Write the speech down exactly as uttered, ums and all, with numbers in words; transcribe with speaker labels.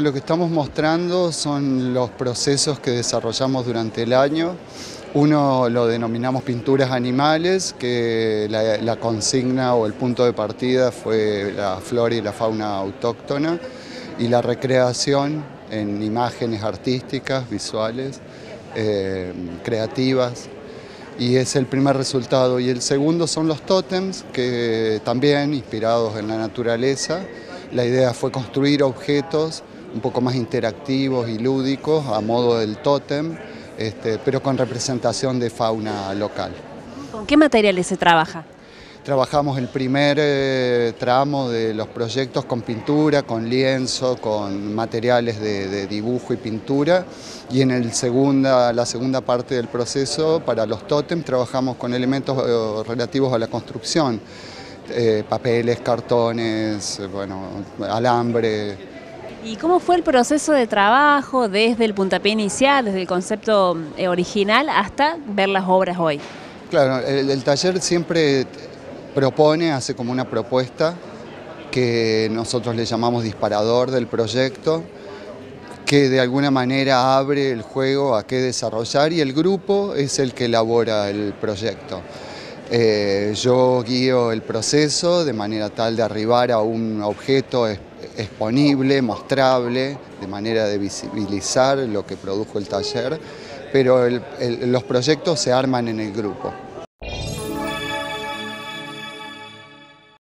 Speaker 1: Lo que estamos mostrando son los procesos que desarrollamos durante el año. Uno lo denominamos pinturas animales, que la, la consigna o el punto de partida fue la flora y la fauna autóctona, y la recreación en imágenes artísticas, visuales, eh, creativas, y es el primer resultado. Y el segundo son los tótems, que también inspirados en la naturaleza. La idea fue construir objetos un poco más interactivos y lúdicos a modo del tótem, este, pero con representación de fauna local.
Speaker 2: ¿Con qué materiales se trabaja?
Speaker 1: Trabajamos el primer eh, tramo de los proyectos con pintura, con lienzo, con materiales de, de dibujo y pintura, y en el segunda, la segunda parte del proceso, para los tótems, trabajamos con elementos eh, relativos a la construcción, eh, papeles, cartones, bueno, alambre.
Speaker 2: ¿Y cómo fue el proceso de trabajo desde el puntapié inicial, desde el concepto eh, original hasta ver las obras hoy?
Speaker 1: Claro, el, el taller siempre propone, hace como una propuesta que nosotros le llamamos disparador del proyecto, que de alguna manera abre el juego a qué desarrollar, y el grupo es el que elabora el proyecto. Eh, yo guío el proceso de manera tal de arribar a un objeto exponible, mostrable, de manera de visibilizar lo que produjo el taller, pero el, el, los proyectos se arman en el grupo.